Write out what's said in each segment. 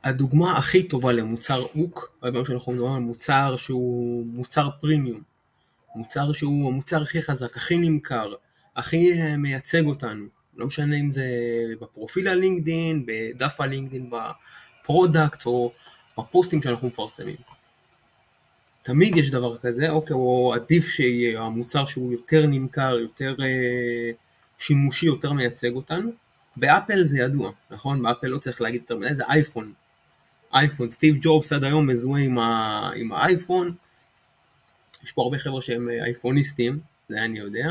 הדוגמה הכי טובה למוצר אוק, היום שאנחנו מדברים על מוצר שהוא מוצר פרימיום, מוצר שהוא המוצר הכי חזק, הכי נמכר, הכי מייצג אותנו, לא משנה אם זה בפרופיל הלינקדין, בדף הלינקדין, בפרודקט או בפוסטים שאנחנו מפרסמים. תמיד יש דבר כזה, אוקיי, או עדיף שיהיה המוצר שהוא יותר נמכר, יותר שימושי, יותר מייצג אותנו. באפל זה ידוע, נכון? באפל לא צריך להגיד יותר מדי, זה אייפון. אייפון, סטיב ג'ובס עד היום מזוהה עם האייפון. יש פה הרבה חבר'ה שהם אייפוניסטים, זה אני יודע.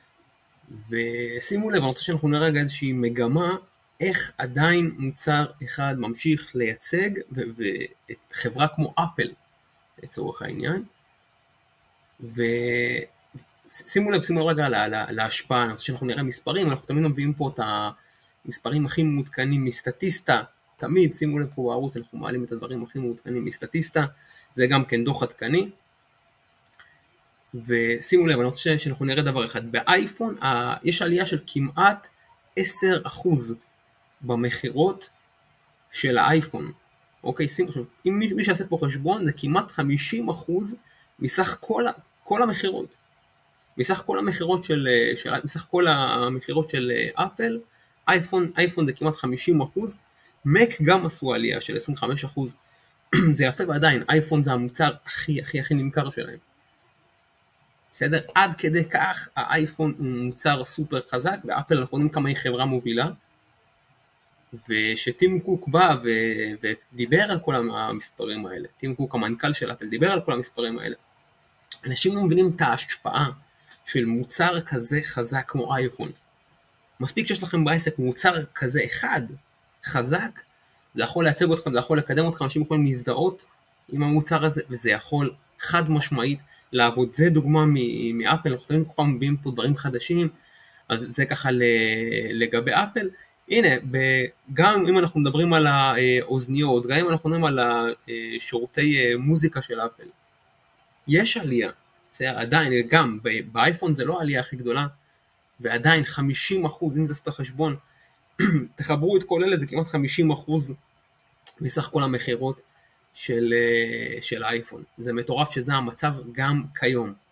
ושימו לב, אני רוצה שאנחנו נראה רגע איזושהי מגמה, איך עדיין מוצר אחד ממשיך לייצג, וחברה כמו אפל, לצורך העניין. ושימו לב רגע להשפעה, אני רוצה שאנחנו נראה מספרים, אנחנו תמיד מביאים פה את המספרים הכי מעודכנים מסטטיסטה, תמיד, שימו לב פה בערוץ, אנחנו מעלים את הדברים הכי מעודכנים מסטטיסטה, זה גם כן דוח עדכני. ושימו לב, אני רוצה שאנחנו נראה דבר אחד, באייפון יש עלייה של כמעט 10% במחירות של האייפון. אוקיי, שימו לב, אם מי שעשה פה חשבון, זה כמעט 50% מסך כל המחירות. מסך כל המחירות של אפל, אייפון זה כמעט 50%, מק גם עשו עלייה של 25%. זה יפה ועדיין, אייפון זה המוצר הכי נמכר שלהם. בסדר? עד כדי כך האייפון הוא מוצר סופר חזק, ואפל אנחנו יודעים כמה היא חברה מובילה, ושטים קוק בא ודיבר על כל המספרים האלה, טים קוק המנכ"ל של אפל דיבר על כל המספרים האלה. אנשים לא מבינים את ההשפעה של מוצר כזה חזק כמו אייפון. מספיק שיש לכם בעסק מוצר כזה אחד חזק, זה יכול לייצג אתכם, זה יכול לקדם אתכם, אנשים יכולים להזדהות עם המוצר הזה, וזה יכול חד משמעית לעבוד. זה דוגמה מאפל, אנחנו תמיד כל פעם מביאים פה דברים חדשים, אז זה ככה לגבי אפל. הנה, גם אם אנחנו מדברים על האוזניות, גם אם אנחנו מדברים על שירותי מוזיקה של אפל, יש עלייה, עדיין, גם באייפון זה לא העלייה הכי גדולה, ועדיין 50%, אם זה עשתה חשבון, תחברו את כל אלה, זה כמעט 50% מסך כל המחירות של האייפון. זה מטורף שזה המצב גם כיום.